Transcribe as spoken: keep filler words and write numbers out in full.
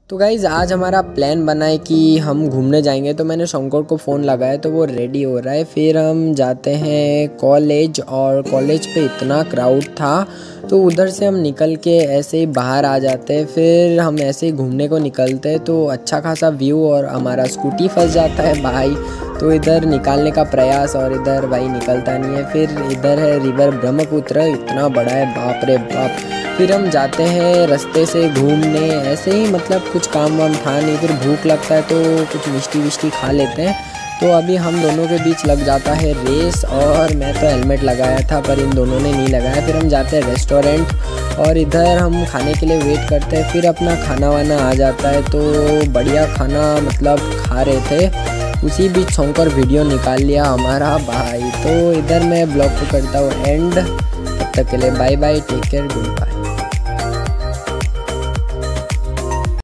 तो गाइज़ आज हमारा प्लान बना है कि हम घूमने जाएंगे। तो मैंने शंकर को फ़ोन लगाया तो वो रेडी हो रहा है। फिर हम जाते हैं कॉलेज, और कॉलेज पे इतना क्राउड था तो उधर से हम निकल के ऐसे ही बाहर आ जाते हैं। फिर हम ऐसे ही घूमने को निकलते हैं तो अच्छा खासा व्यू, और हमारा स्कूटी फंस जाता है भाई। तो इधर निकालने का प्रयास और इधर भाई निकलता नहीं है। फिर इधर है रिवर ब्रह्मपुत्र, इतना बड़ा है बाप रे बाप। फिर हम जाते हैं रास्ते से घूमने, ऐसे ही मतलब कुछ काम वाम था नहीं। फिर भूख लगता है तो कुछ मिष्टी विष्टी खा लेते हैं। तो अभी हम दोनों के बीच लग जाता है रेस, और मैं तो हेलमेट लगाया था पर इन दोनों ने नहीं लगाया। फिर हम जाते हैं रेस्टोरेंट और इधर हम खाने के लिए वेट करते हैं। फिर अपना खाना वाना आ जाता है तो बढ़िया खाना मतलब खा रहे थे। उसी बीच शंकर वीडियो निकाल लिया हमारा भाई। तो इधर मैं ब्लॉग को करता हूँ एंड। तब तक के लिए bye bye, take care, good bye.